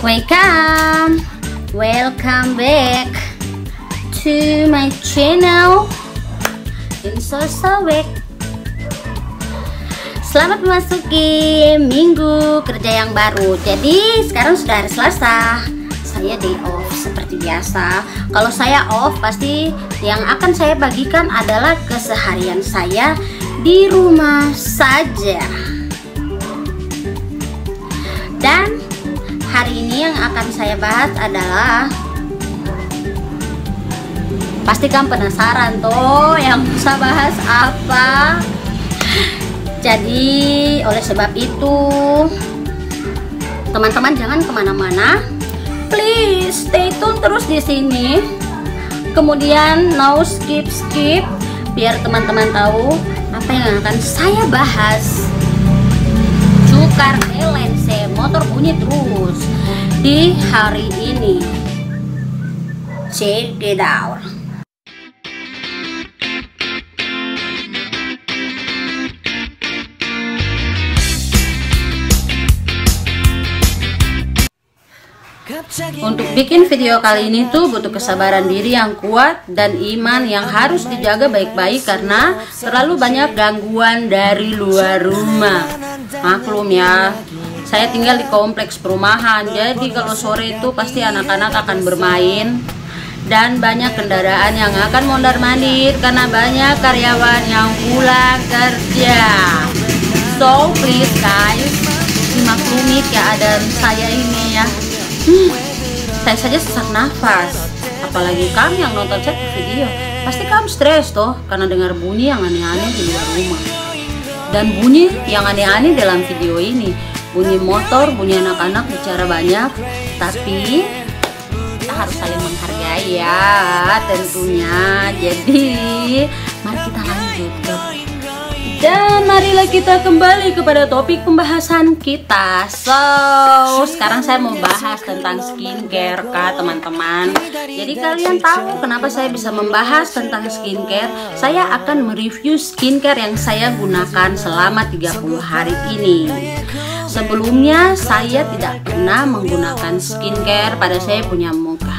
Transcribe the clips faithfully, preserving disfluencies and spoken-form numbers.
Welcome, welcome back to my channel Insosowek. Selamat memasuki minggu kerja yang baru. Jadi sekarang sudah hari Selasa, saya day off seperti biasa. Kalau saya off, pasti yang akan saya bagikan adalah keseharian saya di rumah saja. Dan hari ini yang akan saya bahas adalah, pasti kan penasaran tuh yang saya bahas apa. Jadi oleh sebab itu teman-teman jangan kemana-mana, please stay tune terus di sini. Kemudian no skip skip biar teman-teman tahu apa yang akan saya bahas. Cukar elense motor bunyi terus di hari ini. Check it out. Untuk bikin video kali ini tuh butuh kesabaran diri yang kuat dan iman yang harus dijaga baik-baik karena terlalu banyak gangguan dari luar rumah. Maklum ya, saya tinggal di kompleks perumahan, jadi kalau sore itu pasti anak-anak akan bermain dan banyak kendaraan yang akan mondar-mandir karena banyak karyawan yang pulang kerja. So please guys, dimaklumi keadaan saya ini ya. Hmm, saya saja sesak nafas, apalagi kamu yang nonton saya video. Pasti kamu stres toh karena dengar bunyi yang aneh-aneh di luar rumah. Dan bunyi yang aneh-aneh dalam video ini, bunyi motor, bunyi anak-anak bicara banyak. Tapi kita harus saling menghargai ya tentunya. Jadi mari kita lanjut ke Dan marilah kita kembali kepada topik pembahasan kita. So, sekarang saya mau bahas tentang skincare kak teman-teman. Jadi kalian tahu kenapa saya bisa membahas tentang skincare? Saya akan mereview skincare yang saya gunakan selama tiga puluh hari ini. Sebelumnya saya tidak pernah menggunakan skincare pada saya punya muka.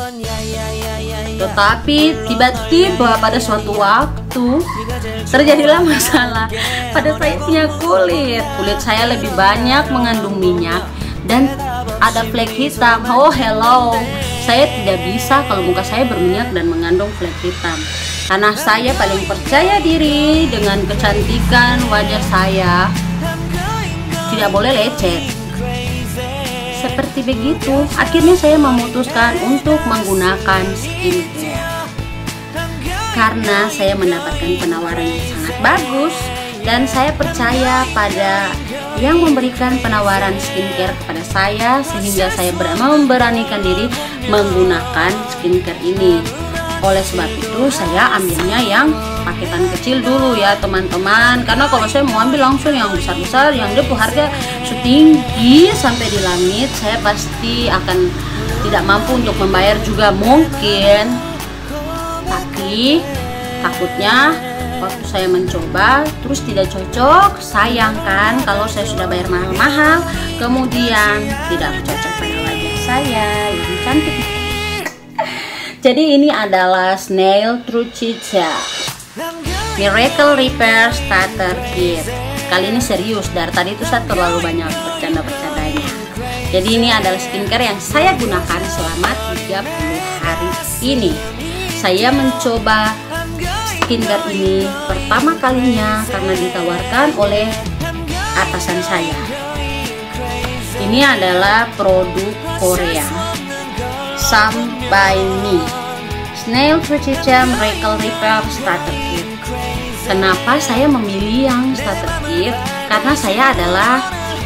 Tetapi tiba-tiba pada suatu waktu terjadilah masalah pada saya punya kulit. Kulit saya lebih banyak mengandung minyak dan ada flek hitam. Oh hello, saya tidak bisa kalau muka saya berminyak dan mengandung flek hitam. Karena saya paling percaya diri dengan kecantikan wajah saya, tidak boleh lecet. Seperti begitu, akhirnya saya memutuskan untuk menggunakan skincare karena saya mendapatkan penawaran yang sangat bagus dan saya percaya pada yang memberikan penawaran skincare kepada saya sehingga saya memberanikan diri menggunakan skincare ini. Oleh sebab itu saya ambilnya yang paketan kecil dulu ya teman-teman, karena kalau saya mau ambil langsung yang besar-besar yang dia harga setinggi sampai di langit, saya pasti akan tidak mampu untuk membayar juga mungkin. Tapi takutnya waktu saya mencoba terus tidak cocok, sayang kan kalau saya sudah bayar mahal-mahal kemudian tidak cocok pada wajah saya yang cantik. Jadi ini adalah Snail Truchica Miracle Repair Starter Kit. Kali ini serius, dari tadi itu saya terlalu banyak bercanda-bercandanya. Jadi ini adalah skincare yang saya gunakan selama tiga puluh hari ini. Saya mencoba skincare ini pertama kalinya karena ditawarkan oleh atasan saya. Ini adalah produk Korea, Sampai Me Snail Truchica Miracle Repair Starter Kit. Kenapa saya memilih yang starter kit? Karena saya adalah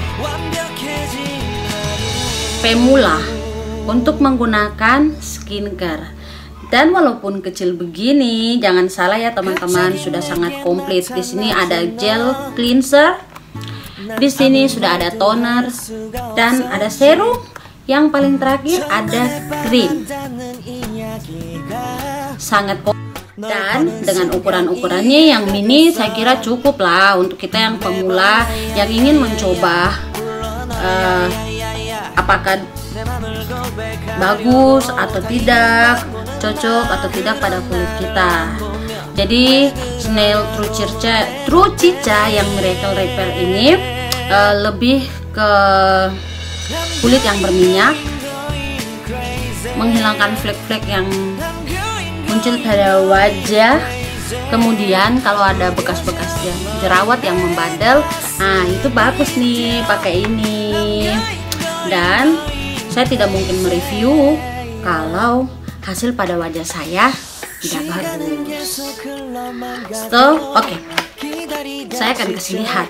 pemula untuk menggunakan skincare. Dan walaupun kecil begini, jangan salah ya teman-teman, sudah sangat komplit. Di sini ada gel cleanser, di sini sudah ada toner dan ada serum. Yang paling terakhir ada krim. Sangat komplit. Dan dengan ukuran-ukurannya yang mini saya kira cukup lah untuk kita yang pemula yang ingin mencoba uh, apakah bagus atau tidak, cocok atau tidak pada kulit kita. Jadi Snail True Cica, True Cica yang Miracle Repair ini uh, lebih ke kulit yang berminyak, menghilangkan flek-flek yang muncul pada wajah. Kemudian kalau ada bekas-bekas yang jerawat yang membandel, nah itu bagus nih pakai ini. Dan saya tidak mungkin mereview kalau hasil pada wajah saya tidak bagus. So, oke, okay. Saya akan kasih lihat.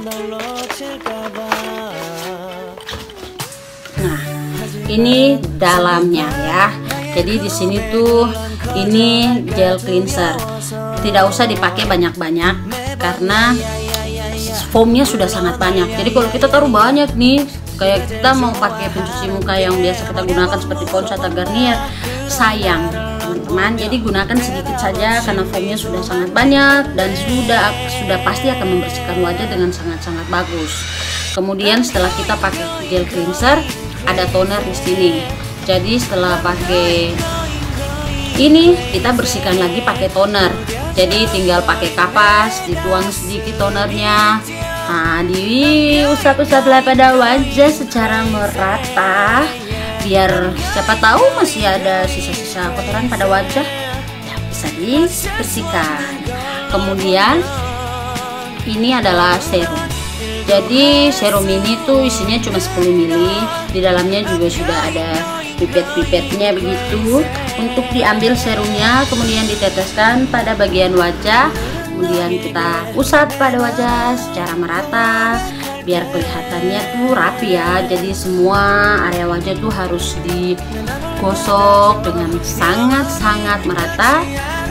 Nah, ini dalamnya ya. Jadi di sini tuh ini gel cleanser. Tidak usah dipakai banyak-banyak karena foamnya sudah sangat banyak. Jadi kalau kita taruh banyak nih, kayak kita mau pakai pencuci muka yang biasa kita gunakan seperti Pond's atau Garnier, sayang teman-teman. Jadi gunakan sedikit saja karena foamnya sudah sangat banyak dan sudah sudah pasti akan membersihkan wajah dengan sangat-sangat bagus. Kemudian setelah kita pakai gel cleanser, ada toner di sini. Jadi setelah pakai ini kita bersihkan lagi pakai toner. Jadi tinggal pakai kapas, dituang sedikit tonernya. Nah, diusap-usap pada wajah secara merata, biar siapa tahu masih ada sisa-sisa kotoran pada wajah, ya bisa dibersihkan. Kemudian ini adalah serum. Jadi serum ini tuh isinya cuma sepuluh mili. Di dalamnya juga sudah ada pipet-pipetnya begitu. Untuk diambil serumnya, kemudian diteteskan pada bagian wajah. Kemudian kita usap pada wajah secara merata biar kelihatannya tuh rapi ya. Jadi semua area wajah tuh harus digosok dengan sangat-sangat merata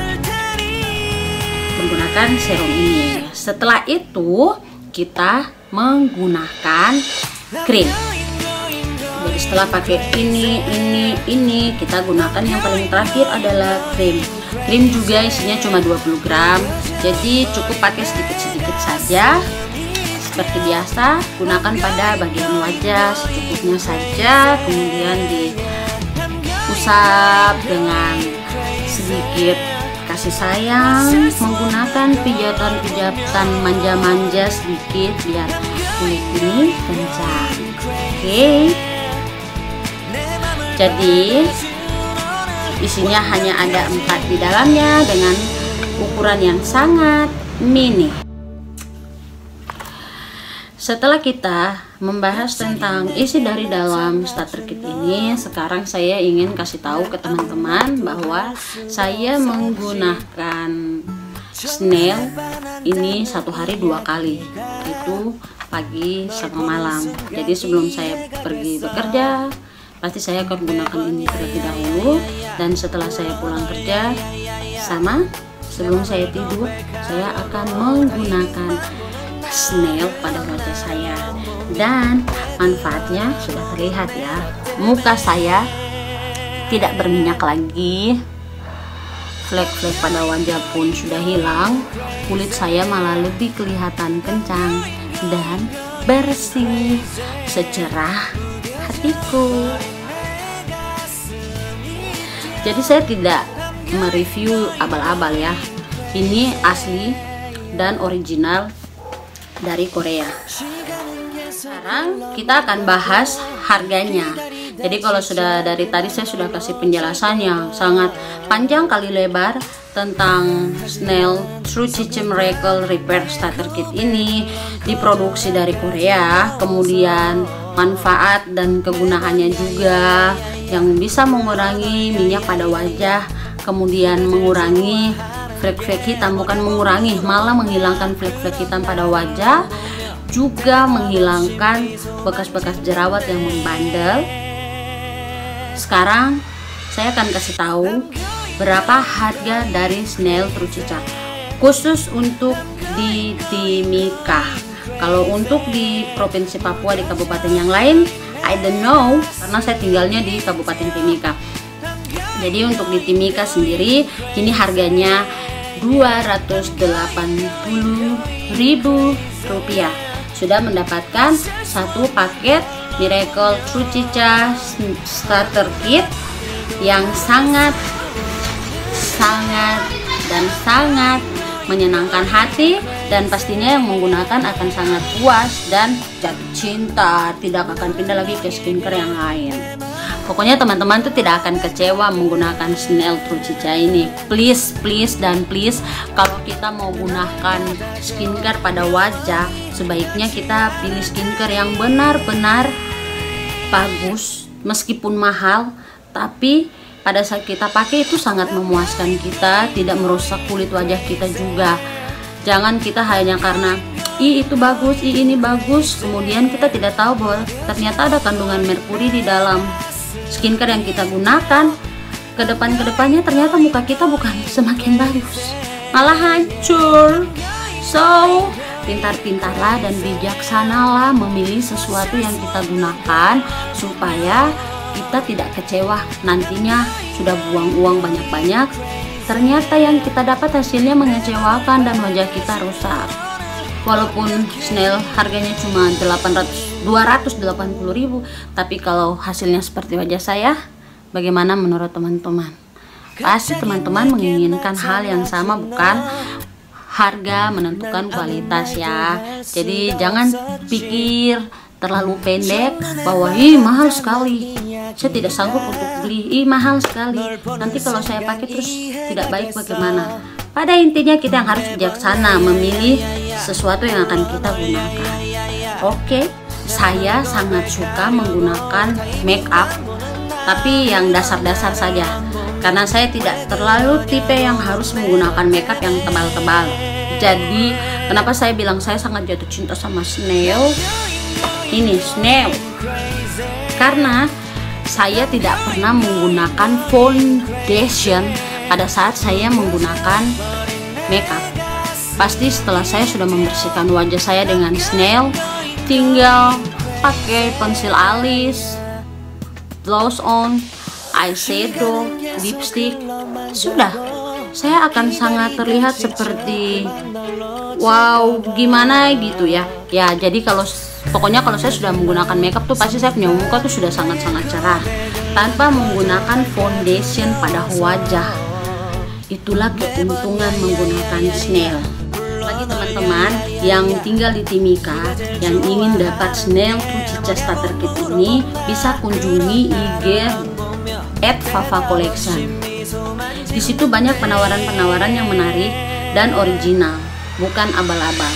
menggunakan serum ini. Setelah itu kita menggunakan krim. Jadi setelah pakai ini, ini, ini, kita gunakan yang paling terakhir adalah krim. Krim juga isinya cuma dua puluh gram, jadi cukup pakai sedikit-sedikit saja. Seperti biasa, gunakan pada bagian wajah secukupnya saja, kemudian diusap dengan sedikit kasih sayang, menggunakan pijatan-pijatan manja-manja sedikit biar kulit ini kencang. Oke. Okay. Jadi isinya hanya ada empat di dalamnya dengan ukuran yang sangat mini. Setelah kita membahas tentang isi dari dalam starter kit ini, sekarang saya ingin kasih tahu ke teman-teman bahwa saya menggunakan Snail ini satu hari dua kali, itu pagi sama malam. Jadi sebelum saya pergi bekerja, pasti saya akan gunakan ini terlebih dahulu, dan setelah saya pulang kerja sama sebelum saya tidur saya akan menggunakan Snail pada wajah saya, dan manfaatnya sudah terlihat ya. Muka saya tidak berminyak lagi, flek-flek pada wajah pun sudah hilang, kulit saya malah lebih kelihatan kencang dan bersih, secerah hatiku. Jadi saya tidak mereview abal-abal ya. Ini asli dan original dari Korea. Sekarang kita akan bahas harganya. Jadi kalau sudah dari tadi saya sudah kasih penjelasannya sangat panjang kali lebar tentang Snail True Cica Miracle Repair Starter Kit ini, diproduksi dari Korea, kemudian manfaat dan kegunaannya juga yang bisa mengurangi minyak pada wajah, kemudian mengurangi flek-flek hitam, bukan mengurangi, malah menghilangkan flek-flek hitam pada wajah, juga menghilangkan bekas-bekas jerawat yang membandel. Sekarang saya akan kasih tahu berapa harga dari Snail True Cica khusus untuk di Timika. Kalau untuk di Provinsi Papua, di kabupaten yang lain, I don't know, karena saya tinggalnya di Kabupaten Timika. Jadi untuk di Timika sendiri ini harganya dua ratus delapan puluh ribu rupiah. Sudah mendapatkan satu paket Miracle True Cica Starter Kit yang sangat sangat dan sangat menyenangkan hati, dan pastinya yang menggunakan akan sangat puas dan jatuh cinta, tidak akan pindah lagi ke skincare yang lain. Pokoknya teman-teman tuh tidak akan kecewa menggunakan Snail True Cica ini. Please, please, dan please, kalau kita mau gunakan skincare pada wajah, sebaiknya kita pilih skincare yang benar-benar bagus, meskipun mahal, tapi pada saat kita pakai itu sangat memuaskan kita, tidak merusak kulit wajah kita juga. Jangan kita hanya karena ih itu bagus, ih ini bagus, kemudian kita tidak tahu bahwa ternyata ada kandungan merkuri di dalam skincare yang kita gunakan. Ke depan-kedepannya ternyata muka kita bukan semakin bagus, malah hancur. So, pintar-pintarlah dan bijaksanalah memilih sesuatu yang kita gunakan supaya kita tidak kecewa nantinya. Sudah buang uang banyak-banyak, ternyata yang kita dapat hasilnya mengecewakan dan wajah kita rusak. Walaupun Snail harganya cuma dua ratus delapan puluh ribu, tapi kalau hasilnya seperti wajah saya, bagaimana menurut teman-teman? Pasti teman-teman menginginkan hal yang sama, bukan? Harga menentukan kualitas ya. Jadi jangan pikir terlalu pendek bahwa ih mahal sekali, saya tidak sanggup untuk beli, ih mahal sekali, nanti kalau saya pakai terus tidak baik bagaimana. Pada intinya kita yang harus bijaksana memilih sesuatu yang akan kita gunakan. Oke, saya sangat suka menggunakan make up, tapi yang dasar-dasar saja, karena saya tidak terlalu tipe yang harus menggunakan make up yang tebal-tebal. Jadi kenapa saya bilang saya sangat jatuh cinta sama Snail ini Snail, karena saya tidak pernah menggunakan foundation pada saat saya menggunakan makeup. Pasti setelah saya sudah membersihkan wajah saya dengan Snail, tinggal pakai pensil alis, blush on, eyeshadow, lipstick, sudah saya akan sangat terlihat seperti wow gimana gitu ya. Ya jadi kalau pokoknya kalau saya sudah menggunakan makeup tuh pasti saya punya muka tuh sudah sangat-sangat cerah tanpa menggunakan foundation pada wajah. Itulah keuntungan menggunakan Snail. Bagi teman-teman yang tinggal di Timika yang ingin dapat Snail True Cica Starter Kit ini, bisa kunjungi I G at Fava Collection. Di situ banyak penawaran-penawaran yang menarik dan original, bukan abal-abal.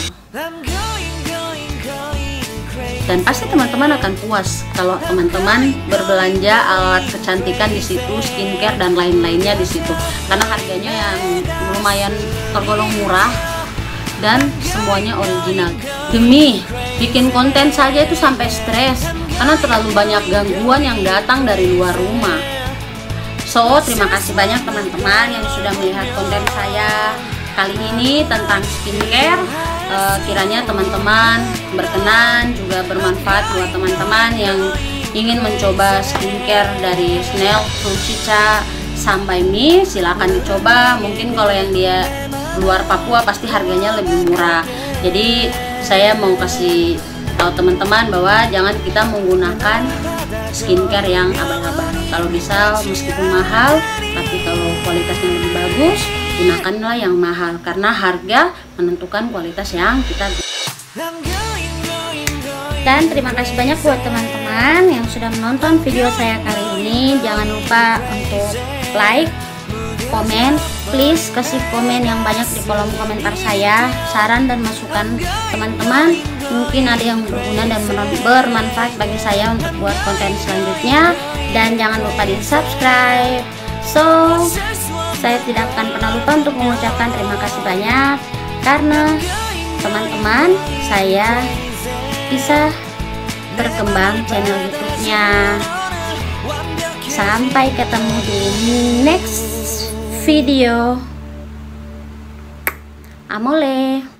Dan pasti teman-teman akan puas kalau teman-teman berbelanja alat kecantikan di situ, skincare dan lain-lainnya di situ, karena harganya yang lumayan tergolong murah dan semuanya original. Demi bikin konten saja itu sampai stres karena terlalu banyak gangguan yang datang dari luar rumah. So, terima kasih banyak teman-teman yang sudah melihat konten saya kali ini tentang skincare. E, kiranya teman-teman berkenan, juga bermanfaat buat teman-teman yang ingin mencoba skincare dari Snail True Cica sampai mie. Silahkan dicoba. Mungkin kalau yang dia luar Papua pasti harganya lebih murah. Jadi saya mau kasih tahu teman-teman bahwa jangan kita menggunakan skincare yang abal-abal. Kalau bisa meskipun mahal, tapi kalau kualitasnya lebih bagus, gunakanlah yang mahal, karena harga menentukan kualitas yang kita. Dan terima kasih banyak buat teman-teman yang sudah menonton video saya kali ini. Jangan lupa untuk like, komen, please kasih komen yang banyak di kolom komentar saya, saran dan masukan teman-teman. Mungkin ada yang berguna dan bermanfaat bagi saya untuk buat konten selanjutnya. Dan jangan lupa di subscribe. So, saya tidak akan pernah lupa untuk mengucapkan terima kasih banyak, karena teman-teman saya bisa berkembang channel YouTube-nya. Sampai ketemu di next video. Amole.